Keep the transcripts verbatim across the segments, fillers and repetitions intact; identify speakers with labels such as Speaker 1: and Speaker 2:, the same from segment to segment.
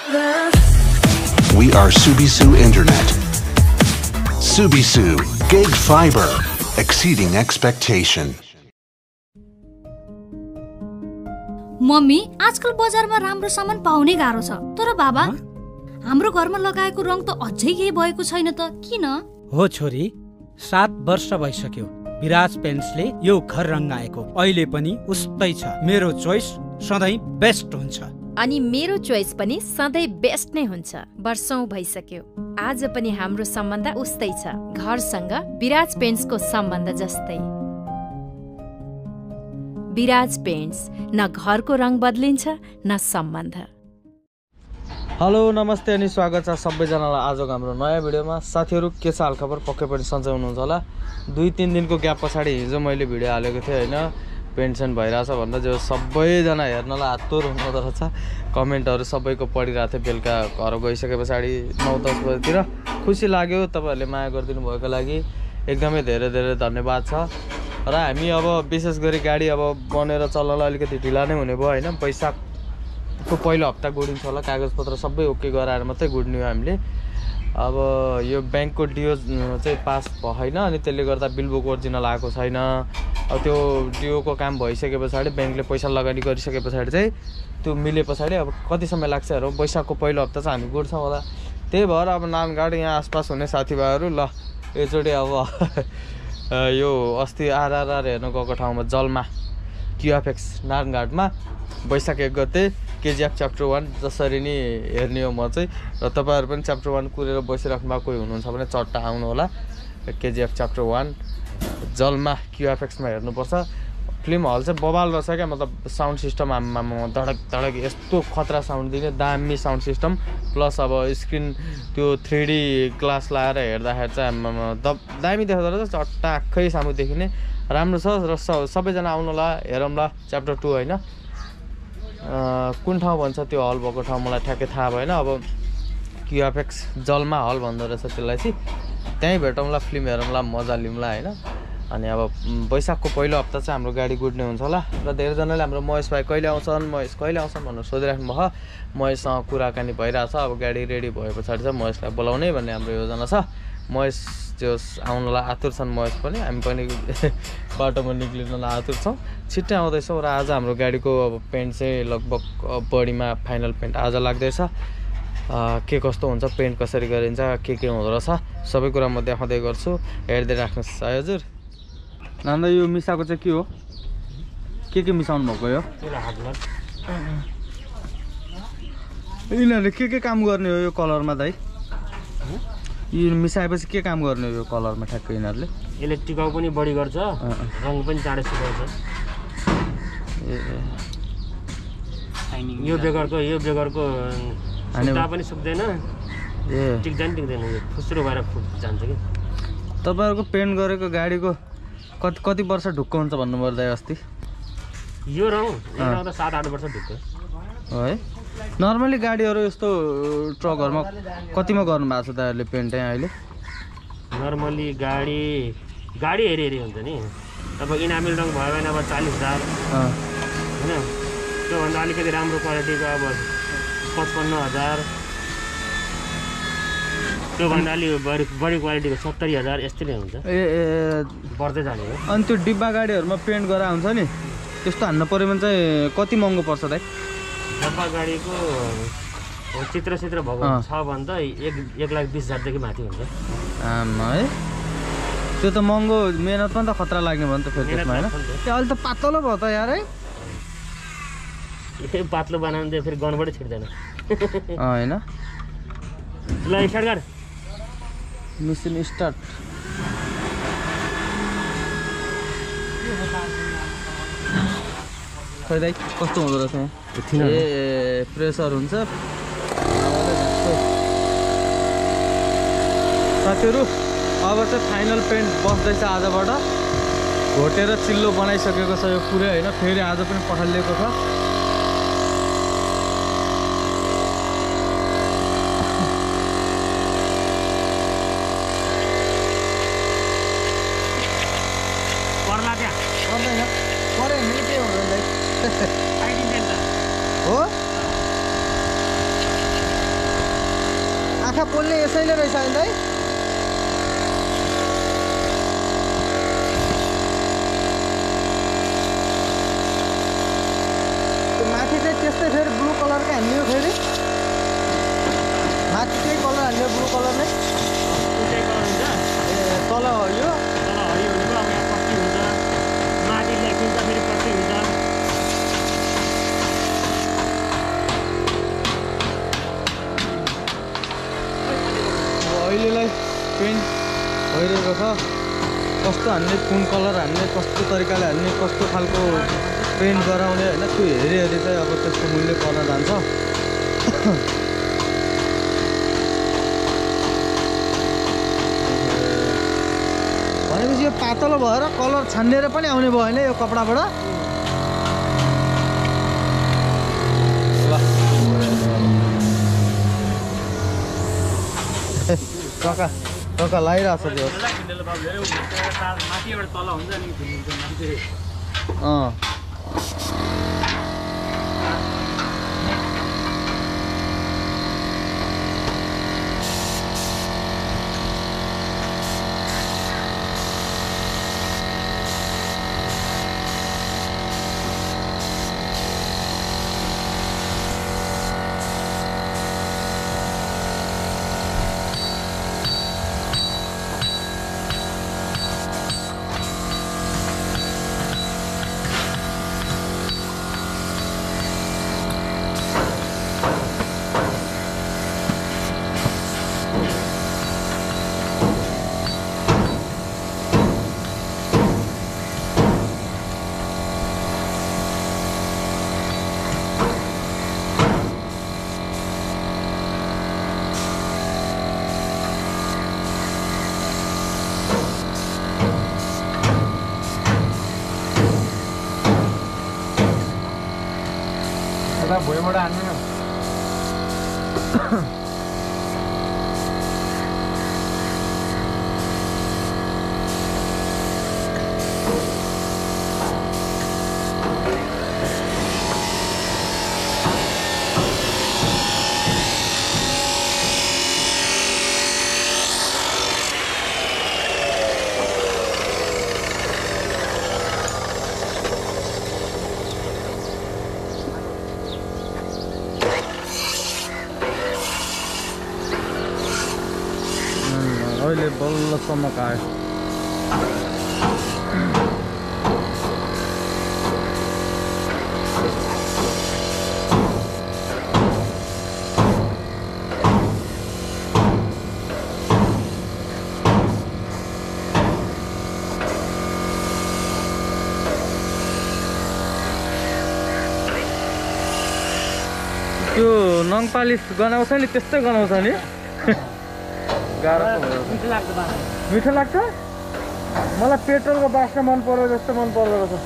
Speaker 1: We are Subisu Internet. Subisu Gig Fiber, exceeding expectation.
Speaker 2: Mummy, आजकल बजारमा राम्रो सामान पाउने गाह्रो छ। तर बाबा, हाम्रो घरमा लगाएको रङ त अझै केही भएको छैन त किन?
Speaker 3: हो छोरी, सात वर्ष भइसक्यो विराज पेन्ट्सले यो घर रङ्गाएको। अहिले पनि उस्तै छ। मेरो चोइस सधैँ बेस्ट हुन्छ।
Speaker 4: अनि मेरो चोइस पनि सधैँ बेस्ट नै हुन्छ। वर्षौं भइसक्यो, आज पनि हाम्रो सम्बन्ध उस्तै छ। घरसँग विराज पेन्ट्सको सम्बन्ध जस्तै। विराज पेन्ट्स, न घरको रङ बदलिन्छ न सम्बन्ध।
Speaker 5: हेलो नमस्ते अनि स्वागत छ सबैजनालाई आजको हाम्रो नयाँ भिडियोमा। साथीहरू के छ हालखबर? पक्कै पनि सन्चै हुनुहुन्छ होला। दुई तिन दिनको ग्याप पछाडि हिजो मैले भिडियो हालेको थिएँ होइन, पेन्सन भइरहेछ भनेर जो सबैजना हेर्नलाई आतुर हुनुहुँदो रहेछ। कमेन्टहरू सबैको पढिरहेको थिएँ। बेलुका घर गइसके पछाडि नौ दस बजीतिर खुसी लाग्यो। तपाईँहरूले माया गरिदिनु भएको लागि एकदमै धेरै धेरै धन्यवाद छ। र हामी अब विशेष गरी गाडी अब बनेर चल्नलाई अलिकति ढिला नै हुने भयो होइन। वैशाखको पहिलो हप्ता गुडिन्छ होला। कागजपत्र सबै ओके गराएर मात्रै गुड्ने हो हामीले। अब यो ब्याङ्कको डिओ चाहिँ पास भएन, अनि त्यसले गर्दा बिल बुक ओरिजिनल आएको छैन। अब त्यो डिओको काम भइसके पछाडि ब्याङ्कले पैसा लगानी गरिसके पछाडि चाहिँ त्यो मिले पछाडि अब कति समय लाग्छ हेरौँ। वैशाखको पहिलो हप्ता चाहिँ हामी गुड्छौँ होला। त्यही भएर अब नानगाड यहाँ आसपास हुने साथीभाइहरू ल एकचोटि अब यो अस्ति आरआरआर हेर्न गएको ठाउँमा जलमा क्युएफएक्स नारायणघाटमा वैशाख एक गते केजिएफ च्याप्टर वान जसरी नै हेर्ने हो म चाहिँ। र तपाईँहरू पनि च्याप्टर वान कुरेर बसिराख्नु भएको कोही हुनुहुन्छ भने चट्टा आउनु होला। केजिएफ च्याप्टर वान जलमा क्युएफएक्समा हेर्नुपर्छ। फिल्म हल चाहिँ बबाल रहेछ क्या, मतलब साउन्ड सिस्टम आमा धडक धडक यस्तो खतरा साउन्ड दिने दामी साउन्ड सिस्टम। प्लस अब स्क्रिन त्यो थ्री डी ग्लास लगाएर हेर्दाखेरि चाहिँ आमा द दामी देखाउँदो रहेछ। चट्टा आँखै सामु देखिने राम्रो छ। र सबैजना आउनु होला, हेरौँ ल च्याप्टर टू होइन। कुन ठाउँ भन्छ त्यो हल भएको ठाउँ मलाई ठ्याक्कै थाहा भएन। अब क्युएफएक्स जलमा हल भन्दो रहेछ त्यसलाई चाहिँ। त्यहीँ भेटौँला, फिल्म हेरौँला, मजा लिउँला होइन। अनि अब वैशाखको पहिलो हप्ता चाहिँ हाम्रो गाडी गुड्ने हुन्छ होला। र धेरैजनाले हाम्रो महेश भाइ कहिले आउँछन् महेश कहिले आउँछन् भनेर सोधिराख्नु भयो। महेशसँग कुराकानी भइरहेछ। अब गाडी रेडी भए पछाडि चाहिँ महेशलाई बोलाउने भन्ने हाम्रो योजना छ। महेश जो आउनलाई आतुर छन् महेश पनि, हामी पनि बाटोमा निक्लिनलाई आतुर छौँ। छिट्टै आउँदैछौँ। र आज हाम्रो गाडीको अब पेन्ट चाहिँ लगभग बडीमा फाइनल पेन्ट आज लाग्दैछ। के कस्तो हुन्छ, पेन्ट कसरी गरिन्छ, के के हुँदो रहेछ सबै कुरा म देखाउँदै गर्छु। हेर्दै राख्नुहोस् है हजुर। नान्दा यो मिसाएको चाहिँ के हो? के के मिसाउनु भएको यो? यिनीहरूले के के काम गर्ने हो यो कलरमा दाइ? यो मिसाएपछि के काम गर्ने हो यो कलरमा ठ्याक्कै यिनीहरूले?
Speaker 6: यसले टिकाउ पनि बढी गर्छ, रङ पनि चाँडै सुकाउँछ। यो बेगरको यो बेगरको सुक्दा पनि सुक्दैन, ए टिक्दैन टिक्दैन, फुस्रो भएर फुट जान्छ कि।
Speaker 5: तपाईँहरूको पेन्ट गरेको गाडीको कति कति वर्ष ढुक्क हुन्छ भन्नुभयो दाइ अस्ति?
Speaker 6: यो रङ रङ त सात आठ वर्ष ढुक्क
Speaker 5: है। नर्मली गाडीहरू यस्तो ट्रकहरूमा कतिमा गर्नु भएको छ दाइहरूले पेन्ट चाहिँ अहिले?
Speaker 6: नर्मली गाडी गाडी हेरी हेरी हुन्छ नि। अब इनामिल रङ भयो भने अब चालिस हजार होइन, त्योभन्दा अलिकति राम्रो क्वालिटीको अब पचपन्न हजार, त्योभन्दा अलिक बढी बढी क्वालिटीको सत्तरी हजार यस्तै नै हुन्छ।
Speaker 5: ए ए
Speaker 6: बढ्दै जाने हो।
Speaker 5: अनि त्यो डिब्बा गाडीहरूमा पेन्ट गरेर हुन्छ नि, त्यस्तो हान्न पऱ्यो भने चाहिँ कति महँगो पर्छ दाइ?
Speaker 6: डब्बा गाडीको चित्र चित्र भएको छ भने त एक एक लाख बिस हजारदेखि माथि हुन्छ।
Speaker 5: आमा है, त्यो त महँगो, मेहनत पनि त खतरा लाग्ने भयो नि त फेरि त्यसमा होइन। त्यो अहिले त पातलो भयो त यार है।
Speaker 6: ए पातलो बनाउनु चाहिँ फेरि गनबाटै छिर्दैन
Speaker 5: होइन।
Speaker 6: ल स्टार्ट गर।
Speaker 5: Machine start. खै दाइ कस्तो हुँदो रहेछ यहाँ? ए प्रेसर हुन्छ साथीहरू। अब चाहिँ फाइनल पेन्ट बस्दैछ आजबाट। घोटेर चिल्लो बनाइसकेको छ यो पुरै होइन। फेरि आज पनि पठालिएको छ।
Speaker 6: पर्ला त्यहाँ
Speaker 5: पर्दैन, पऱ्यो भने के हुँदैन हो। आँखा पोल्ने यसैले रहेछ होइन है माथि चाहिँ त्यस्तै फेरि ब्लू कलरकै हान्ने हो फेरि माथि त्यही कलर हान्ने ब्लू कलर नै तल यो
Speaker 6: तल हरियो भनेको अब यहाँ पट्टी हुन्छ माथि लेखिन्छ फेरि पट्टी हुन्छ
Speaker 5: अहिलेलाई पेन्ट भइरहेको छ कस्तो हान्ने कुन कलर हान्ने कस्तो तरिकाले हान्ने कस्तो खालको पेन्ट गराउने होइन त्यो हेरी हेरी चाहिँ अब त्यसको मूल्य पर्न जान्छ भनेपछि यो पातलो भएर कलर छानिएर पनि आउने भयो होइन यो कपडाबाट कका कका लगाइरहेको छ त्यो अँ भुइँबाट हान्नु न अहिले बल्लसम्म आयो त्यो नङ पालिस गनाउँछ नि त्यस्तै गनाउँछ नि गाह्रो मिठो लाग्छ मिठो लाग्छ मलाई पेट्रोलको बास्ना मन पर्यो जस्तो मन पर्दो रहेछ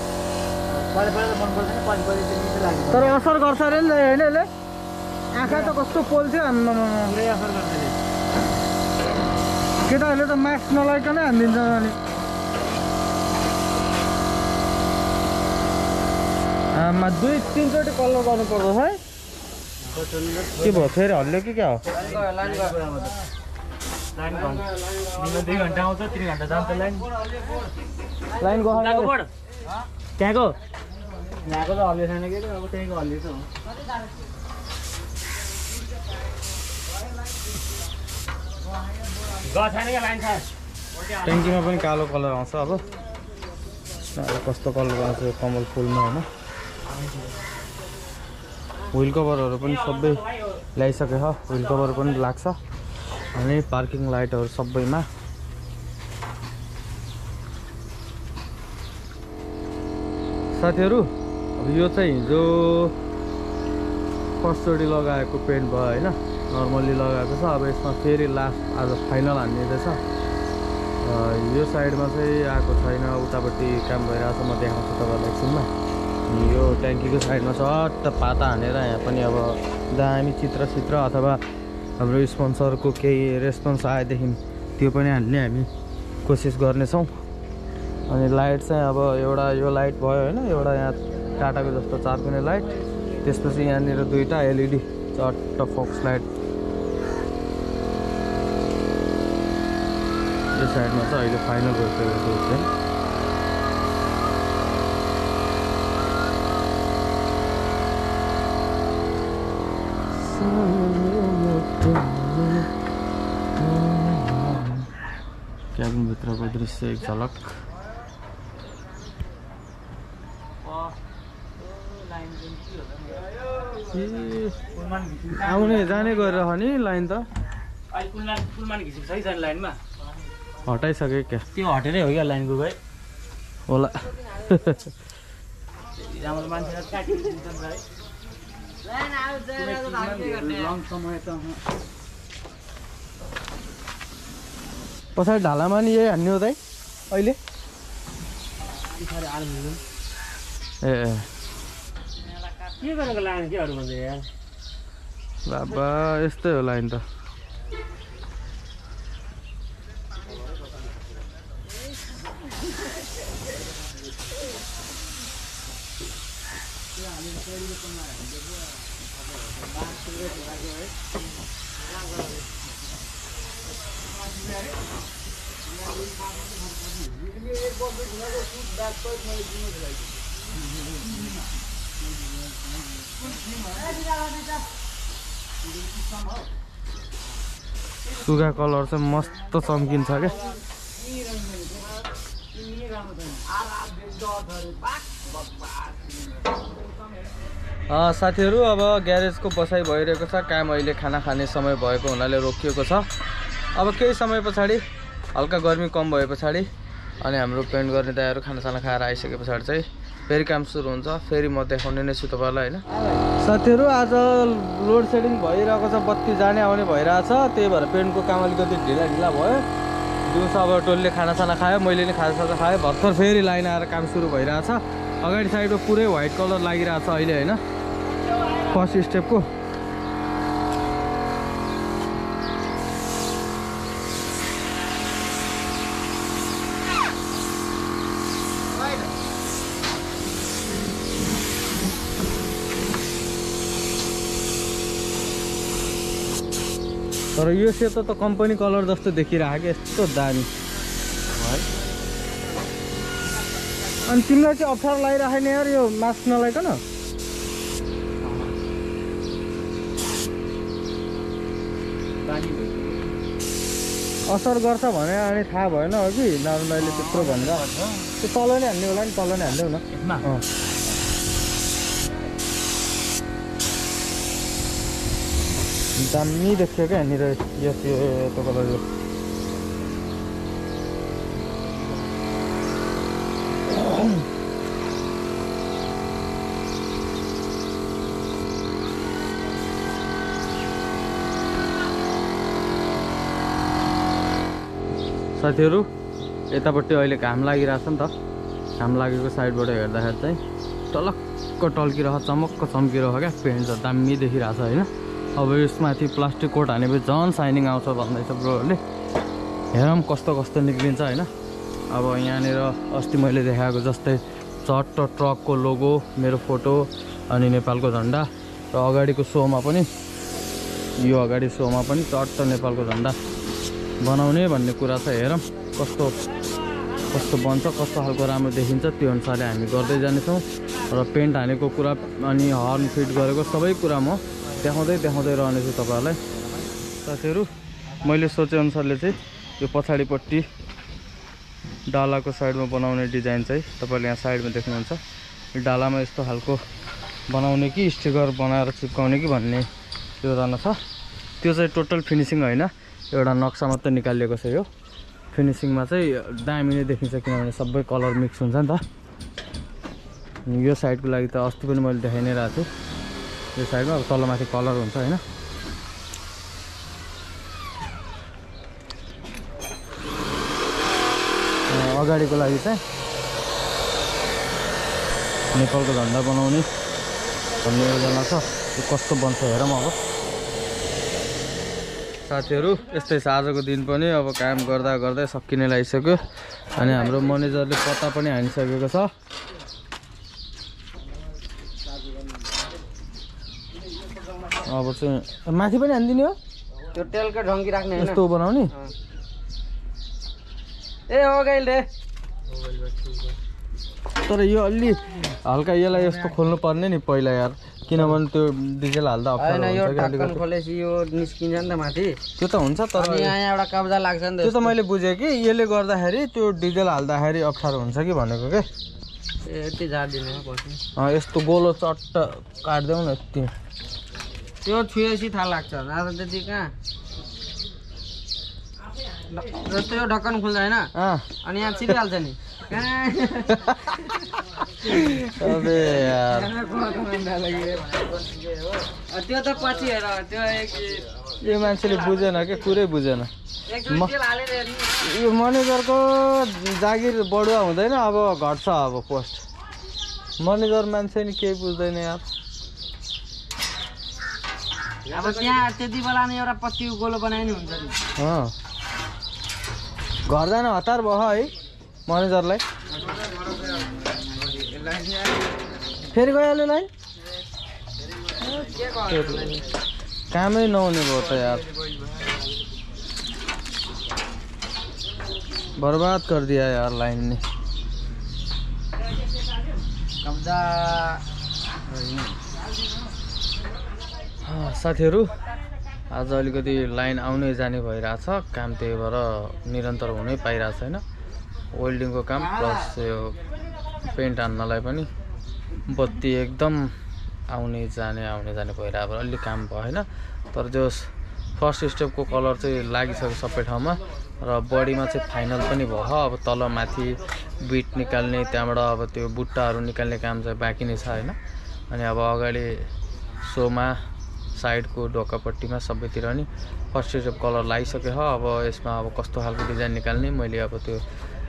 Speaker 5: तर असर गर्छ अरे नि होइन यसले आँखा त कस्तो पोल्थ्यो असर गर्छ केटाहरूले त मास्क नलाइकन हानिदिन्छ अनि आमा दुई तिनचोटि कलर गर्नु पर्दो है के भयो फेरि हल्यो कि क्या हो
Speaker 6: दुई घन्टा आउँछ तिन घन्टा जान्छ लाइन
Speaker 5: लाइन गयो
Speaker 6: त्यहाँको यहाँको त हल्लियो छैन कि अब त्यहीँको हल्लिएको गएको छैन क्या लाइन छ
Speaker 5: ट्याङ्कीमा पनि कालो कलर आउँछ अब कस्तो कलर आउँछ कमल फुलमा होइन व्हिल कभरहरू पनि सबै ल्याइसके छ व्हिल कभर पनि लाग्छ अनि पार्किङ लाइटहरू सबैमा साथीहरू अब यो चाहिँ हिजो फर्स्टचोटि लगाएको पेन्ट भयो होइन नर्मल्ली लगाएको छ अब यसमा फेरि लास्ट आज फाइनल हान्ने यो साइडमा चाहिँ आएको छैन उतापट्टि काम भइरहेको छ म देखाउँछु तपाईँलाई एकछिनमा यो ट्याङ्कीको साइडमा चट्ट पाता हानेर यहाँ पनि अब दामी चित्र चित्र अथवा हाम्रो स्पोन्सरको केही रेस्पोन्स आएदेखि त्यो पनि हान्ने हामी कोसिस गर्नेछौँ अनि लाइट चाहिँ अब एउटा यो लाइट भयो होइन एउटा यहाँ टाटाको जस्तो चारकुने लाइट त्यसपछि यहाँनिर दुईवटा एलइडी चट्ट फोक्स लाइट यो साइडमा चाहिँ अहिले फाइनल गरिसकेको छ चाहिँ क्याबिनभित्रको दृश्य एक झलक आउने जाने गरेर हो नि लाइन त
Speaker 3: लाइनमा
Speaker 5: हटाइसक्यो क्या
Speaker 3: त्यो हटेरै हो क्या लाइनको गए
Speaker 5: होला पछाडि ढालामा नि यही हान्ने हो त अहिले ए
Speaker 6: के गरेको लाइन के अरू भन्दै यार
Speaker 5: बाबा यस्तै हो लाइन त सुगा कलर चाहिँ मस्त चम्किन्छ क्या साथीहरू अब ग्यारेजको बसाइ भइरहेको छ काम अहिले खाना खाने समय भएको हुनाले रोकिएको छ अब केही समय पछाडि हल्का गर्मी कम भए पछाडि अनि हाम्रो पेन्ट गर्ने दाइहरू खानासाना खाएर आइसके पछाडि चाहिँ फेरि काम सुरु हुन्छ फेरि म देखाउने नै छु तपाईँलाई होइन साथीहरू आज लोड सेडिङ भइरहेको छ बत्ती जाने आउने भइरहेछ त्यही भएर पेन्टको काम अलिकति ढिला ढिला भयो दिउँसो अब टोलले खानासाना खायो मैले नि खानासाना खाएँ भर्खर फेरि लाइन आएर काम सुरु भइरहेछ अगाडि साइडमा पुरै व्हाइट कलर लागिरहेछ अहिले होइन फर्स्ट स्टेपको तर यो सेतो त कम्पनी कलर जस्तो देखिरहेको यस्तो दामी अनि तिमीलाई चाहिँ अप्ठ्यारो लगाइराखेन यार यो मास्क नलाइकन असर गर्छ भने अनि थाहा भएन हो कि नर्मली त्यत्रो भन्दा त्यो तल नै हान्ने होला नि तल नै हान्देऊ न दामी देखियो क्या यहाँनिर यस यो यस्तो कलर यो साथीहरू यतापट्टि अहिले घाम लागिरहेछ नि त घाम लागेको साइडबाट हेर्दाखेरि चाहिँ टलक्क टल्किरह चमक्क चम्किरह क्या पेन्ट चाहिँ दामी देखिरहेछ होइन अब यसमाथि प्लास्टिक कोट हानेपछि झन् साइनिङ आउँछ भन्दैछ ब्रोहरूले हेरौँ कस्तो कस्तो निक्लिन्छ होइन अब यहाँनिर अस्ति मैले देखाएको जस्तै चट्ट ट्रकको लोगो मेरो फोटो अनि नेपालको झन्डा र अगाडिको सोमा पनि यो अगाडि सोमा पनि चट्ट नेपालको झन्डा बनाउने भन्ने कुरा छ हेरौँ कस्तो कस्तो बन्छ कस्तो खालको राम्रो देखिन्छ त्यो अनुसारले हामी गर्दै जानेछौँ र पेन्ट हानेको कुरा अनि हर्न फिट गरेको सबै कुरा म देखाउँदै देखाउँदै रहनेछु तपाईँहरूलाई साथीहरू मैले सोचेअनुसारले चाहिँ यो पछाडिपट्टि डालाको साइडमा बनाउने डिजाइन चाहिँ तपाईँले यहाँ साइडमा देख्नुहुन्छ यो डालामा यस्तो खालको बनाउने कि स्टिकर बनाएर चिप्काउने कि भन्ने योजना छ त्यो चाहिँ टोटल फिनिसिङ होइन एउटा नक्सा मात्रै निकालिएको छ यो फिनिसिङमा चाहिँ दामी नै देखिन्छ किनभने सबै कलर मिक्स हुन्छ नि त यो साइडको लागि त अस्ति पनि मैले देखाइ नै रहेको छु यो साइडमा अब तलमाथि कलर हुन्छ होइन अगाडिको लागि चाहिँ नेपालको झन्डा बनाउने भन्ने योजना छ यो कस्तो बन्छ हेरौँ अब साथीहरू यस्तै छ आजको दिन पनि अब काम गर्दा गर्दै सकिने लागिसक्यो अनि हाम्रो म्यानेजरले पत्ता पनि हानिसकेको छ अब चाहिँ माथि पनि हानिदिने हो
Speaker 7: त्यो टेलको ढङ्गी राख्ने
Speaker 5: यस्तो बनाउने ए अगाइल रे तर यो अलि हल्का यसलाई यस्तो खोल्नु पर्ने नि पहिला यार किनभने त्यो डिजेल हाल्दा
Speaker 7: हैन यो ढक्कन खोलेपछि यो निस्किन्छ नि त माथि
Speaker 5: त्यो त हुन्छ तर
Speaker 7: यहाँ एउटा कब्जा लाग्छ नि त
Speaker 5: त्यो त मैले बुझेँ कि यसले गर्दाखेरि त्यो डिजेल हाल्दाखेरि अप्ठ्यारो हुन्छ कि भनेको के
Speaker 7: यति झार्दिनु पर्छ
Speaker 5: अँ यस्तो गोलो चट्ट काट्देऊ न यति
Speaker 7: त्यो छुएपछि थाहा लाग्छ आज त्यति कहाँ जस्तो यो ढक्कन खुल्छ होइन अनि यहाँ छिरिहाल्छ नि
Speaker 5: अबे यार
Speaker 7: त्यो त पछि हेर त्यो
Speaker 5: यो मान्छेले बुझेन के कुरै बुझेन यो म्यानेजरको जागिर बढुवा हुँदैन अब घट्छ अब पोस्ट म्यानेजर मान्छे नि केही बुझ्दैन यार
Speaker 7: अब त्यहाँ त्यति बेला नि एउटा पत्तीको गोलो बनाए नि हुन्छ नि
Speaker 5: घर जान हतार भयो है म्यानेजरलाई फेरि गइहाल्यो लाइन कामै नहुने भयो त यार बर्बाद कर दिया यार लाइन ने
Speaker 7: कब्जा
Speaker 5: साथीहरू आज अलिकति लाइन आउने जाने भइरहेछ काम त्यही भएर निरन्तर हुनै पाइरहेको छैन वेल्डिङको काम प्लस यो पेन्ट हान्नलाई पनि बत्ती एकदम आउने जाने आउने जाने भइरहेको भएर अलि काम भएन तर जो फर्स्ट स्टेपको कलर चाहिँ लागिसक्यो सबै ठाउँमा र बडीमा चाहिँ फाइनल पनि भयो अब तल माथि बिट निकाल्ने त्यहाँबाट अब त्यो बुट्टाहरू निकाल्ने काम चाहिँ बाँकी नै छ हैन अनि अब अगाडि सोमा साइडको ढोकापट्टिमा सबैतिर नि फर्स्ट स्टेप कलर लागिसक्यो हो अब यसमा अब कस्तो खालको डिजाइन निकाल्ने मैले अब त्यो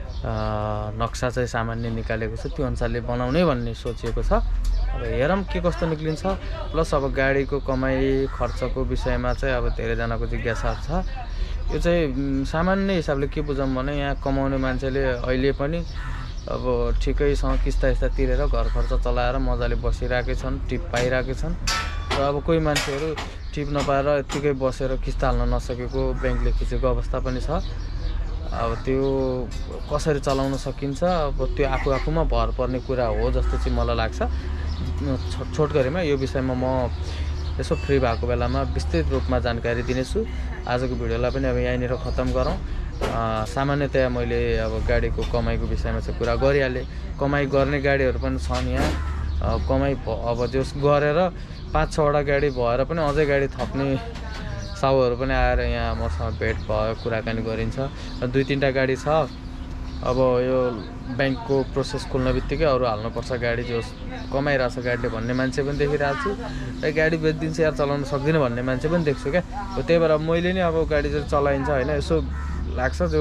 Speaker 5: नक्सा चाहिँ सामान्य निकालेको छु त्यो अनुसारले बनाउने भन्ने सोचेको छ अब हेरौँ के कस्तो निक्लिन्छ प्लस अब गाडीको कमाई खर्चको विषयमा चाहिँ अब धेरैजनाको जिज्ञासा छ यो चाहिँ सामान्य हिसाबले के बुझौँ भने यहाँ कमाउने मान्छेले अहिले पनि अब ठिकैसँग किस्ता किस्ता तिरेर घर खर्च चलाएर मजाले बसिरहेकै छन् टिप पाइरहेकै छन् र अब कोही मान्छेहरू टिप नपाएर यत्तिकै बसेर किस्ता हाल्न नसकेको ब्याङ्कले खिचेको अवस्था पनि छ अब त्यो कसरी चलाउन सकिन्छ अब त्यो आफू आफूमा भर पर्ने कुरा हो जस्तो चाहिँ मलाई लाग्छ छोटकरीमा यो विषयमा म यसो फ्री भएको बेलामा विस्तृत रूपमा जानकारी दिनेछु आजको भिडियोलाई पनि अब यहीँनिर खत्म गरौँ सामान्यतया मैले अब गाडीको कमाइको विषयमा चाहिँ कुरा गरिहालेँ कमाइ गर्ने गाडीहरू पनि छन् यहाँ कमाइ अब जस गरेर पाँच छवटा गाडी भएर पनि अझै गाडी थप्ने साउहरू पनि आएर यहाँ मसँग भेट भयो कुराकानी गरिन्छ र दुई तिनवटा गाडी छ अब यो ब्याङ्कको प्रोसेस खोल्न बित्तिकै अरू हाल्नुपर्छ गाडी जो कमाइरहेछ गाडीले भन्ने मान्छे पनि देखिरहेको छु र गाडी बेचिदिन्छ यार चलाउन सक्दिनँ भन्ने मान्छे पनि देख्छु क्या त्यही भएर मैले नि अब गाडी चाहिँ चलाइन्छ होइन यसो लाग्छ जो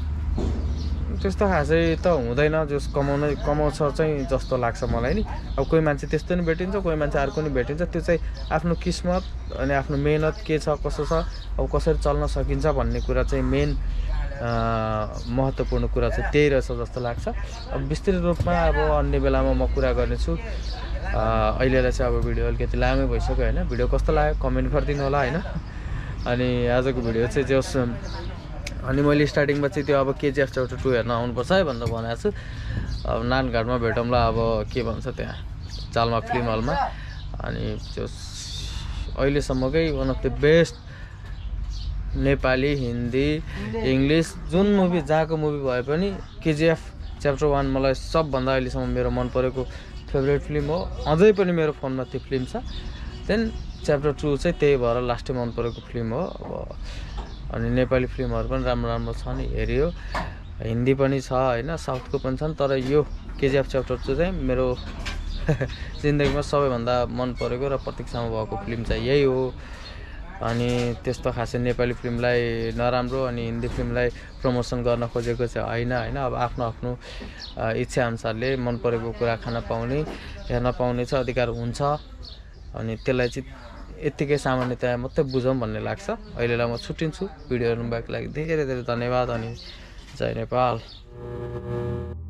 Speaker 5: त्यस्तो खासै त हुँदैन जस कमाउन कमाउँछ चाहिँ जस्तो लाग्छ मलाई नि अब कोही मान्छे त्यस्तो नि भेटिन्छ कोही मान्छे अर्को नि भेटिन्छ त्यो चाहिँ आफ्नो किस्मत अनि आफ्नो मेहनत के छ कसो छ अब कसरी चल्न सकिन्छ भन्ने कुरा चाहिँ मेन महत्त्वपूर्ण कुरा चाहिँ त्यही रहेछ जस्तो लाग्छ अब विस्तृत रूपमा अब अन्य बेलामा म कुरा गर्नेछु अहिलेलाई चाहिँ अब भिडियो अलिकति लामै भइसक्यो होइन भिडियो कस्तो लाग्यो कमेन्ट गरिदिनु होला होइन अनि आजको भिडियो चाहिँ जस अनि मैले स्टार्टिङमा चाहिँ त्यो अब केजिएफ च्याप्टर टू हेर्न आउनुपर्छ है भनेर भनेको छु अब नानघाटमा भेटौँला अब के भन्छ त्यहाँ चालमा फिल्म हलमा अनि त्यो अहिलेसम्मकै one of the best Nepali Hindi English जुन मुभी जहाँको मुभी भए पनि केजिएफ च्याप्टर वान मलाई सबभन्दा अहिलेसम्म मेरो मन परेको फेभरेट फिल्म हो अझै पनि मेरो फोनमा त्यो फिल्म छ देन च्याप्टर टू चाहिँ त्यही भएर लास्टै मन परेको फिल्म हो अब अनि नेपाली फिल्महरू पनि राम्रो राम्रो छन् हेऱ्यो हिन्दी पनि छ होइन साउथको पनि छन् तर यो केजिएफ च्याप्टर टू चाहिँ मेरो जिन्दगीमा सबैभन्दा मन परेको र प्रतीक्षामा भएको फिल्म चाहिँ यही हो अनि त्यस्तो खासै नेपाली फिल्मलाई नराम्रो अनि हिन्दी फिल्मलाई प्रमोसन गर्न खोजेको चाहिँ होइन होइन अब आफ्नो आफ्नो इच्छा अनुसारले मन परेको कुरा खान पाउने हेर्न पाउने चाहिँ अधिकार हुन्छ अनि त्यसलाई चाहिँ यत्तिकै सामान्यतया मात्रै बुझौँ भन्ने लाग्छ अहिलेलाई म छुट्टिन्छु भिडियो हेर्नु भएको लागि धेरै धेरै धन्यवाद अनि जय नेपाल।